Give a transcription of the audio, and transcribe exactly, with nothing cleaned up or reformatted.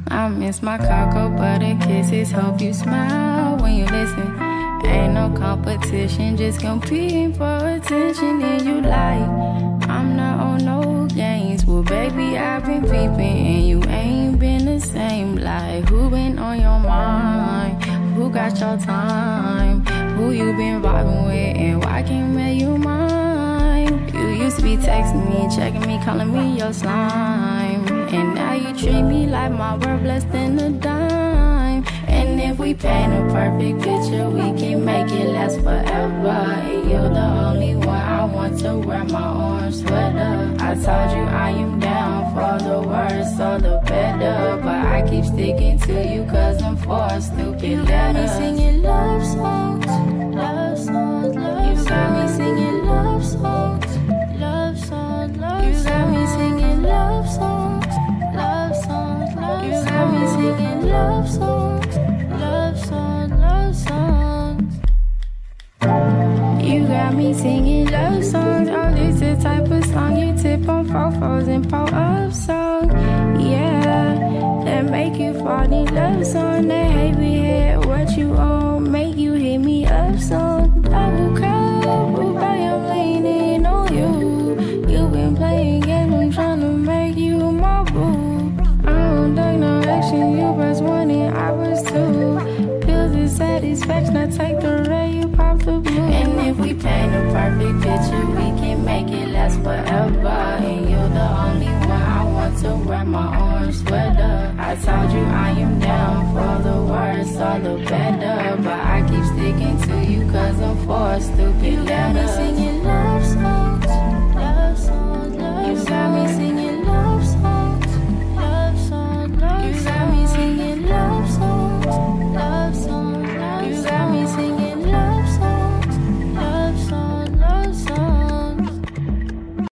I miss my cocoa butter kisses. Hope you smile when you listen. Ain't no competition, just competing for attention. And you like, I'm not on no games. Well, baby, I've been peeping, and you ain't been the same. Like, who been on your mind? Who got your time? Who you been vibing with, and why can't make you mine? You used to be texting me, checking me, calling me your slime. And now you treat me like my word blessed in a dime. And if we paint a perfect picture, we can make it last forever. And you're the only one I want to wear my orange sweater. I told you I am down for the worse or the better, but I keep sticking to you cause I'm for stupid letters. You got me singing love songs, love songs, love songs. You got me singing love songs, love songs, love songs. You got me singing love songs, love songs, love songs. You got me singing love songs, love songs, love songs. You got me singing love songs. Oh, this the type of song you tip on fofos and pull up song. Yeah, that make you fall in love song. That heavy head, what you on, make you hit me up song. Double cup, oh, I'm leaning on you. You been playing games, I'm tryna make you my boo. I don't take no action, you press one and I was two. Pills of satisfaction, I take the ray, you pop the blue. And if we paint a perfect picture, we can make it last forever. And you're the only one I want to wear my orange sweater. I told you I am down for the worse or the better, but I keep sticking to you cause I'm for stupid letters. You got me singing